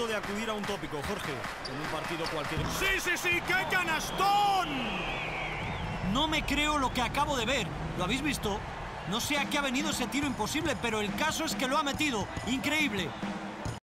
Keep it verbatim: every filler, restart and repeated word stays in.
de acudir a un tópico, Jorge. En un partido cualquiera... ¡Sí, sí, sí! ¡Qué canastón! No me creo lo que acabo de ver. ¿Lo habéis visto? No sé a qué ha venido ese tiro imposible, pero el caso es que lo ha metido. ¡Increíble!